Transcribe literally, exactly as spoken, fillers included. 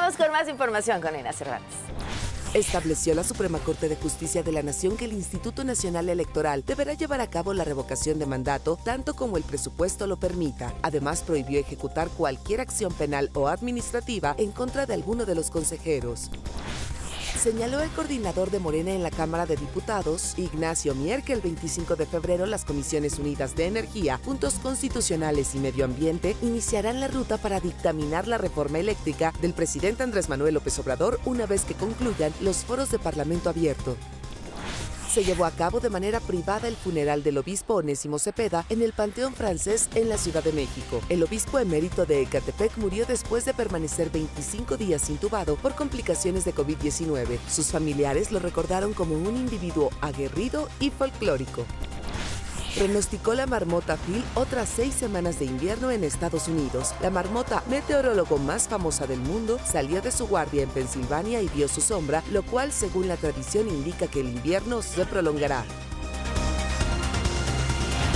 Vamos con más información con Ina Cervantes. Estableció la Suprema Corte de Justicia de la Nación que el Instituto Nacional Electoral deberá llevar a cabo la revocación de mandato tanto como el presupuesto lo permita. Además, prohibió ejecutar cualquier acción penal o administrativa en contra de alguno de los consejeros. Señaló el coordinador de Morena en la Cámara de Diputados, Ignacio Mier, que el veinticinco de febrero las Comisiones Unidas de Energía, Puntos Constitucionales y Medio Ambiente iniciarán la ruta para dictaminar la reforma eléctrica del presidente Andrés Manuel López Obrador una vez que concluyan los foros de Parlamento abierto. Se llevó a cabo de manera privada el funeral del obispo Onésimo Cepeda en el Panteón Francés en la Ciudad de México. El obispo emérito de Ecatepec murió después de permanecer veinticinco días intubado por complicaciones de COVID diecinueve. Sus familiares lo recordaron como un individuo aguerrido y folclórico. Pronosticó la marmota Phil otras seis semanas de invierno en Estados Unidos. La marmota meteorólogo más famosa del mundo salió de su guardia en Pensilvania y vio su sombra, lo cual, según la tradición, indica que el invierno se prolongará.